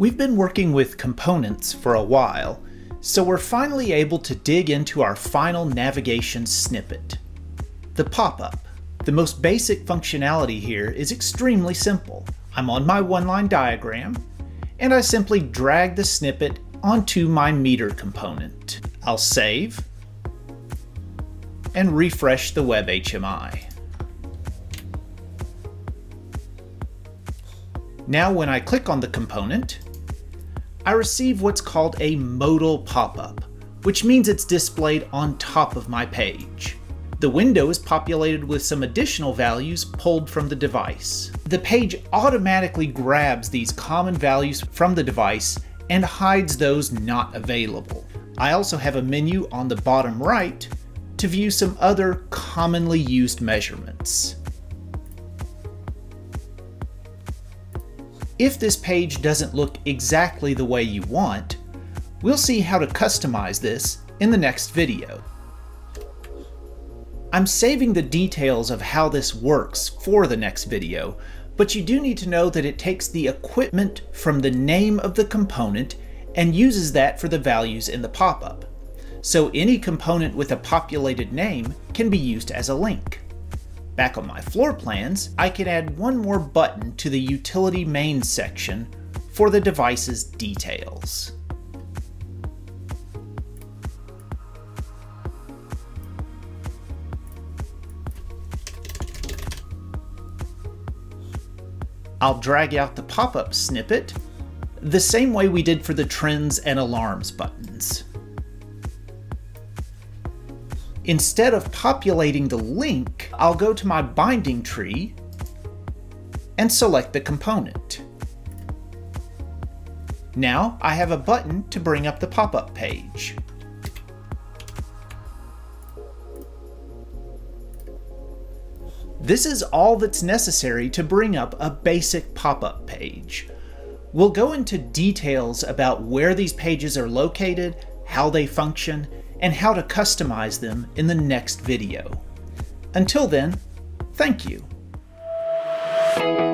We've been working with components for a while, so we're finally able to dig into our final navigation snippet. The pop-up. The most basic functionality here is extremely simple. I'm on my one-line diagram, and I simply drag the snippet onto my meter component. I'll save and refresh the Web HMI. Now when I click on the component, I receive what's called a modal pop-up, which means it's displayed on top of my page. The window is populated with some additional values pulled from the device. The page automatically grabs these common values from the device and hides those not available. I also have a menu on the bottom right to view some other commonly used measurements. If this page doesn't look exactly the way you want, we'll see how to customize this in the next video. I'm saving the details of how this works for the next video, but you do need to know that it takes the equipment from the name of the component and uses that for the values in the pop-up. So any component with a populated name can be used as a link. Back on my floor plans, I can add one more button to the utility main section for the device's details. I'll drag out the pop-up snippet the same way we did for the trends and alarms buttons. Instead of populating the link, I'll go to my binding tree and select the component. Now I have a button to bring up the pop-up page. This is all that's necessary to bring up a basic pop-up page. We'll go into details about where these pages are located, how they function, and how to customize them in the next video. Until then, thank you.